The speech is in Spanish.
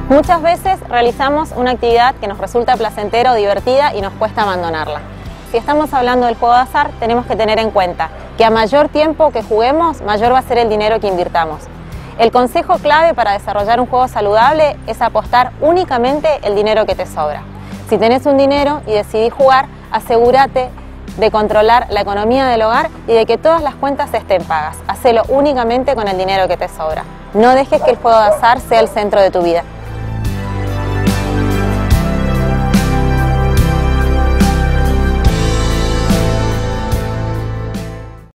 Muchas veces realizamos una actividad que nos resulta placentera o divertida y nos cuesta abandonarla. Si estamos hablando del juego de azar, tenemos que tener en cuenta que a mayor tiempo que juguemos, mayor va a ser el dinero que invirtamos. El consejo clave para desarrollar un juego saludable es apostar únicamente el dinero que te sobra. Si tenés un dinero y decidís jugar, asegúrate de controlar la economía del hogar y de que todas las cuentas estén pagas. Hacelo únicamente con el dinero que te sobra. No dejes que el juego de azar sea el centro de tu vida.